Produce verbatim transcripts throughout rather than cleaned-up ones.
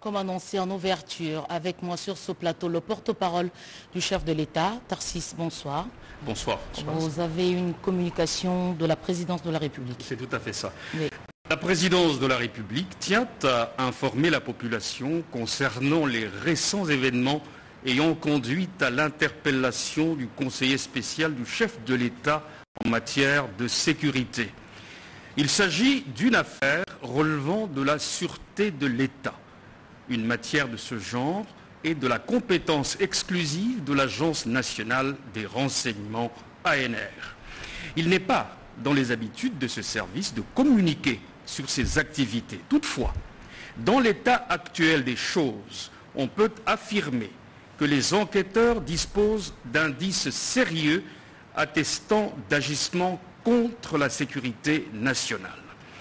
Comme annoncé en ouverture, avec moi sur ce plateau, le porte-parole du chef de l'État, Tarcisse, bonsoir. Bonsoir. Vous avez une communication de la présidence de la République. C'est tout à fait ça. Oui. La présidence de la République tient à informer la population concernant les récents événements ayant conduit à l'interpellation du conseiller spécial du chef de l'État en matière de sécurité. Il s'agit d'une affaire relevant de la sûreté de l'État. Une matière de ce genre est de la compétence exclusive de l'Agence nationale des renseignements A N R. Il n'est pas dans les habitudes de ce service de communiquer sur ses activités. Toutefois, dans l'état actuel des choses, on peut affirmer que les enquêteurs disposent d'indices sérieux attestant d'agissements contre la sécurité nationale.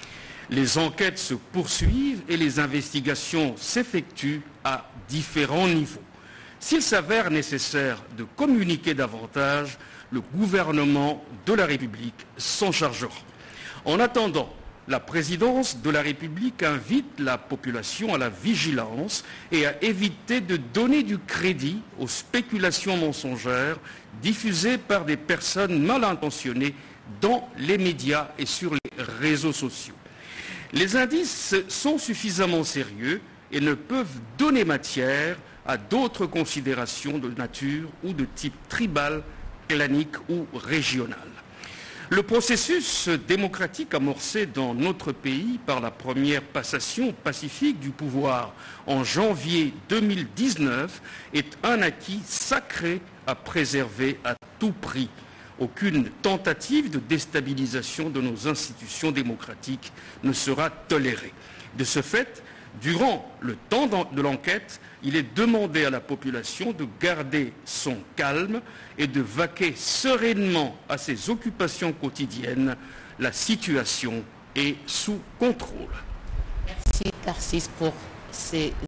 Les enquêtes se poursuivent et les investigations s'effectuent à différents niveaux. S'il s'avère nécessaire de communiquer davantage, le gouvernement de la République s'en chargera. En attendant, la présidence de la République invite la population à la vigilance et à éviter de donner du crédit aux spéculations mensongères diffusées par des personnes mal intentionnées dans les médias et sur les réseaux sociaux. Les indices sont suffisamment sérieux et ne peuvent donner matière à d'autres considérations de nature ou de type tribal, clanique ou régional. Le processus démocratique amorcé dans notre pays par la première passation pacifique du pouvoir en janvier deux mille dix-neuf est un acquis sacré à préserver à tout prix. Aucune tentative de déstabilisation de nos institutions démocratiques ne sera tolérée. De ce fait, durant le temps de l'enquête, il est demandé à la population de garder son calme et de vaquer sereinement à ses occupations quotidiennes. La situation est sous contrôle. Merci Tarcisse pour ces